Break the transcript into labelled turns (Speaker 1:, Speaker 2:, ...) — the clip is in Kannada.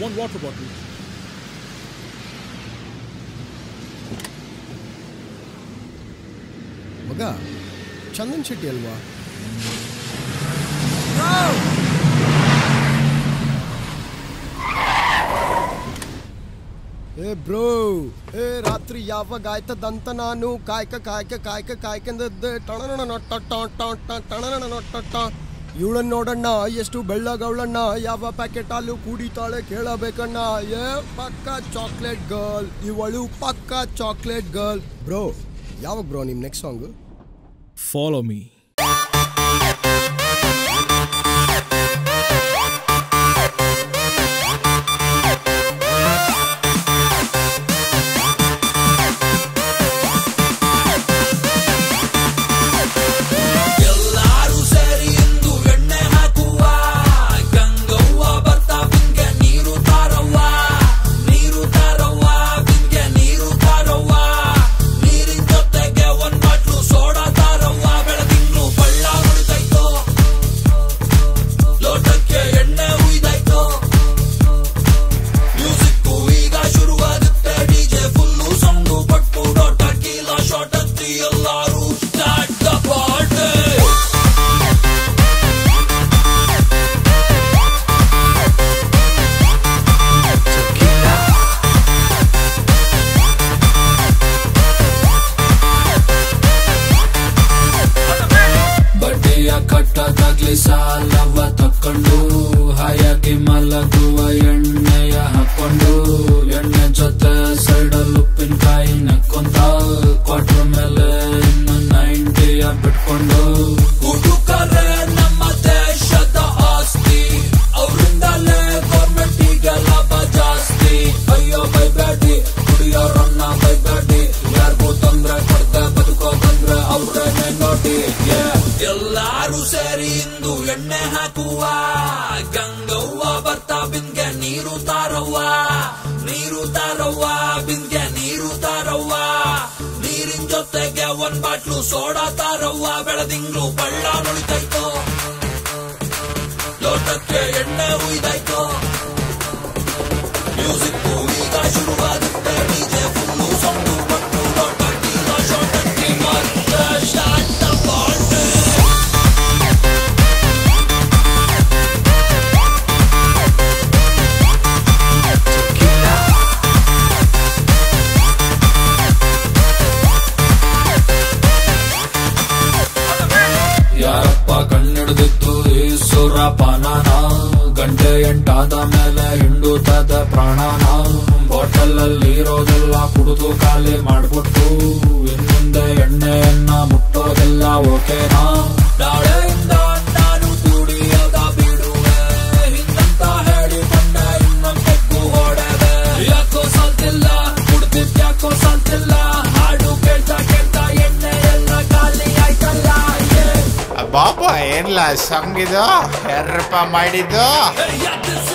Speaker 1: one water bottle.
Speaker 2: ಮಗ ಚಂದನ್ ಶೆಟ್ಟಿ ಅಲ್ವಾ? ಏ ಬ್ರೋ, ಏ ರಾತ್ರಿ ಯಾವಾಗ ಆಯ್ತದಂತ ನಾನು ಕಾಯ್ಕಂದದ್ದೆ. ಇವಳನ್ನ ನೋಡಣ್ಣ ಎಷ್ಟು ಬೆಳ್ಳಗವಳಣ್ಣ, ಯಾವ ಪ್ಯಾಕೆಟ್ ಹಾಲು ಕುಡಿತಾಳೆ ಕೇಳಬೇಕಣ್ಣ. ಏ ಪಕ್ಕ ಚಾಕ್ಲೇಟ್ ಗರ್ಲ್ ಇವಳು, ಪಕ್ಕ ಚಾಕ್ಲೇಟ್ ಗರ್ಲ್. ಬ್ರೋ ಯಾವಾಗ ಬ್ರೋ ನಿಮ್ಮ ನೆಕ್ಸ್ಟ್ ಸಾಂಗ್?
Speaker 1: Follow me.
Speaker 3: ಸಾಲವ ತಕ್ಕೊಂಡು ಹಾಯಾಗಿ ಮಲಗುವ ಎಣ್ಣೆಯ ಹಾಕೊಂಡು, ಎಣ್ಣೆ ಜೊತೆ ಸೈಡಲ್ಲಿ ಉಪ್ಪಿನಕಾಯಿ ನೆಕ್ಕೊಂತ, ಕ್ವಾರ್ಟರ್ ಮೇಲೆ ಇನ್ನು 90 ಬಿಟ್ಕೊಂಡು. ಹುಡುಕರೆ ನಮ್ಮ ದೇಶದ ಆಸ್ತಿ, ಅವರಿಂದಲೇ ಗೌರ್ಮೆಂಟಿಗೆ ಲಾಭ ಜಾಸ್ತಿ. ಅಯ್ಯೋ ಬೈಬೇಡಿ, ಕುಡಿಯೋರನ್ನ ಬೈಬೇಡಿ, ಯಾರಿಗೂ ತೊಂದ್ರೆ ಕೊಡ್ದೆ ಬದುಕೋದಂದ್ರೆ ಅವ್ರನ್ನೇ ನೋಡಿ. ಎಲ್ಲಾರು ಸೇರಿ ಇಂದು ಎಣ್ಣೆ ಹಾಕುವ, ಗಂಗವ್ವ ಬರ್ತಾ ಬಿನ್ಗೆ ನೀರು ತಾರವ್ವ, ನೀರು ತಾರವ್ವ ಬಿನ್ಗೆ ನೀರು ತಾರವ್ವ, ನೀರಿನ ಜೊತೆಗೆ ಒಂದ್ ಬಾಟ್ಲು ಸೋಡಾ ತಾರವ್ವ. ಬೆಳದಿಂಗ್ಳು ಬಳ್ಳ ನುಳಿತೈತೋ, ಲೋಟಕ್ಕೆ ಎಣ್ಣೆ ಉಯ್ದಾಯ್ತೋ, ಮ್ಯೂಸಿಕ್ ಈಗ ಶುರುವಾಗುತ್ತೆ, ಡಿಜೆ ಫುಲ್ಲು ಸೊಂಡು ಪಟ್ಟು ಲೋಟ ಟೀಲ ಶೋಟಕ್ಕೆ ಮತ್ತೆ ಸ್ಟಾರ್ಟ್ ದ ಪಾರ್ಟಿ. ಯಾರಪ್ಪ ಕಣ್ಣಿಡ್ದಿತ್ತು ಈ ಸುರಪಾನನ, ಗಂಟೆ 8 ಮೇಲೆ ಹಿಂಡುತ್ತದ ಪ್ರಾಣನ. ಬಾಟಲ್ ಅಲ್ಲಿ ಇರೋದೆಲ್ಲ ಕುಡಿದು ಖಾಲಿ ಮಾಡ್ಬಿಟ್ಟು, ಇನ್ನುಂದೆ ಎಣ್ಣೆಯನ್ನ ಮುಟ್ಟೋದೆಲ್ಲ ಓಕೆನಾ? ನಾಳೆಯಿಂದ ನಾನು ಕುಡಿಯೋದ ಬಿಡುವೆ, ಹಿಂಗಂತ ಹೇಳಿಕೊಂಡೆ ಇನ್ನೊಂದು ಹೊಡೆದೆ. ಯಾಕೋ ಸಾಲ್ತಿಲ್ಲ ಕುಡ್ದಿದ್, ಯಾಕೋ ಸಾಲ್ತಿಲ್ಲ, ಹಾಡು ಕೇಳ್ತಾ ಕೇಳ್ತಾ ಎಣ್ಣೆ ಎಲ್ಲ ಖಾಲಿ ಆಯ್ತಲ್ಲ.
Speaker 4: ಬಾಬಾ ಏನ್ಲ ಸಂಗಿದು 2 ರೂಪಾಯಿ ಮಾಡಿದ್ದು?